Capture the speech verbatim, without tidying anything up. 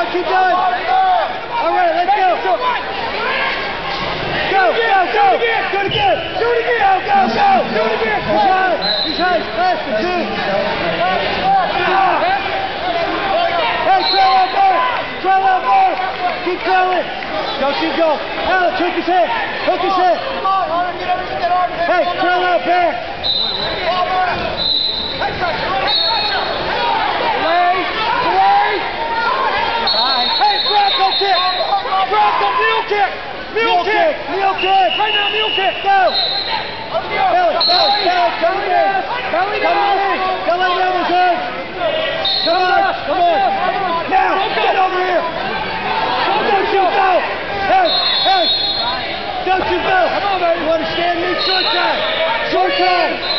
on, keep going. All right, let's go. Go, go, go. Do it again. Do it again. Go, go, go. Do it again. He's high. He's high. He's faster, too. Hey, trail out there. Trail out there. Keep trailing. Go, keep going. Alex, hook his head. Hook his head. Hey, trail out there. Bronco kick! Bronco mule kick! Mule kick! Mule kick! Right now, mule kick! Go! Belly, belly, belly, come in! Belly down! Don't let him have his head! Come on! Come on! Now! Get over here! Don't you go! Hey! Hey! Don't you go! Come on, baby! You want to stand me? Short time! Short time!